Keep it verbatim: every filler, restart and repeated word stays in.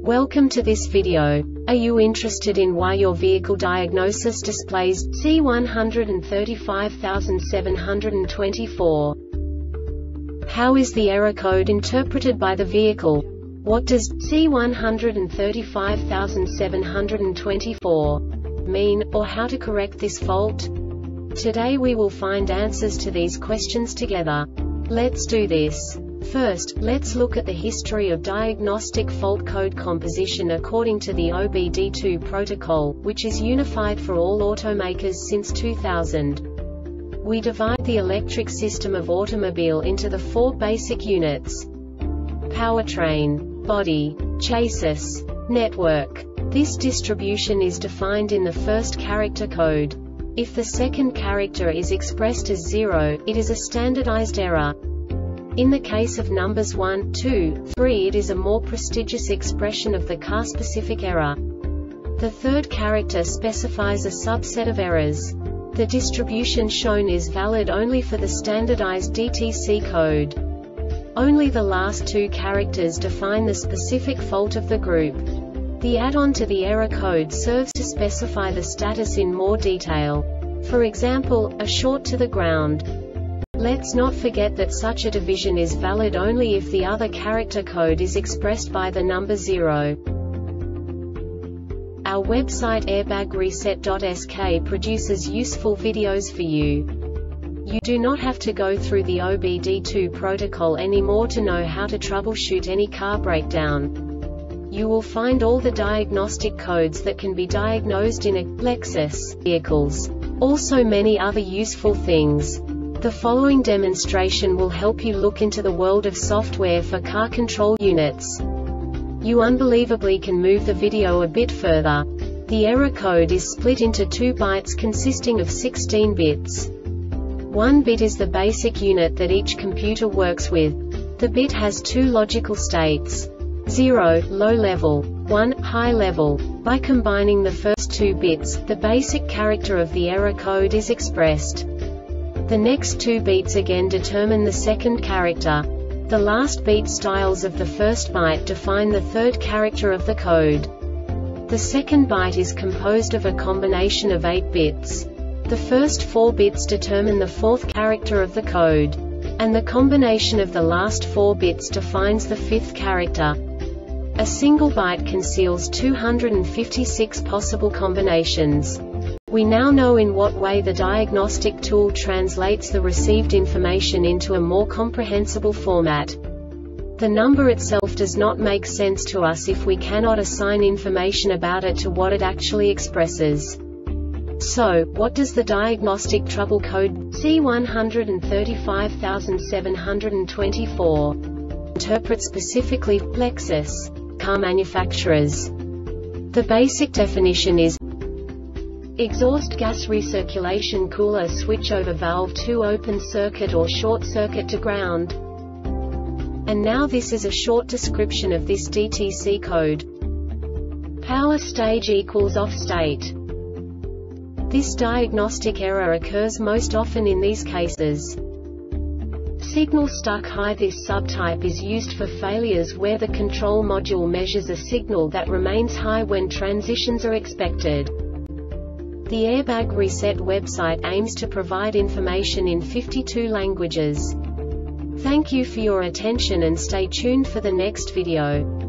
Welcome to this video. Are you interested in why your vehicle diagnosis displays C one three five seven two four? How is the error code interpreted by the vehicle? What does C one three five seven two four mean, or how to correct this fault? Today we will find answers to these questions together. Let's do this. First, let's look at the history of diagnostic fault code composition according to the O B D two protocol, which is unified for all automakers since two thousand. We divide the electric system of automobile into the four basic units: powertrain, body, chassis, network. This distribution is defined in the first character code. If the second character is expressed as zero, it is a standardized error. In the case of numbers one, two, three, it is a more prestigious expression of the car-specific error. The third character specifies a subset of errors. The distribution shown is valid only for the standardized D T C code. Only the last two characters define the specific fault of the group. The add-on to the error code serves to specify the status in more detail. For example, a short to the ground. Let's not forget that such a division is valid only if the other character code is expressed by the number zero. Our website airbag reset dot S K produces useful videos for you. You do not have to go through the O B D two protocol anymore to know how to troubleshoot any car breakdown. You will find all the diagnostic codes that can be diagnosed in a Lexus vehicles. Also many other useful things. The following demonstration will help you look into the world of software for car control units. You unbelievably can move the video a bit further. The error code is split into two bytes consisting of sixteen bits. One bit is the basic unit that each computer works with. The bit has two logical states: zero, low level, one, high level. By combining the first two bits, the basic character of the error code is expressed. The next two beats again determine the second character. The last beat styles of the first byte define the third character of the code. The second byte is composed of a combination of eight bits. The first four bits determine the fourth character of the code. And the combination of the last four bits defines the fifth character. A single byte conceals two hundred fifty-six possible combinations. We now know in what way the diagnostic tool translates the received information into a more comprehensible format. The number itself does not make sense to us if we cannot assign information about it to what it actually expresses. So, what does the diagnostic trouble code C one three five seven two four interpret specifically for Lexus car manufacturers? The basic definition is exhaust gas recirculation cooler switchover valve two open circuit or short circuit to ground. And now this is a short description of this D T C code. Power stage equals off state. This diagnostic error occurs most often in these cases: signal stuck high. This subtype is used for failures where the control module measures a signal that remains high when transitions are expected. The Airbag Reset website aims to provide information in fifty-two languages. Thank you for your attention and stay tuned for the next video.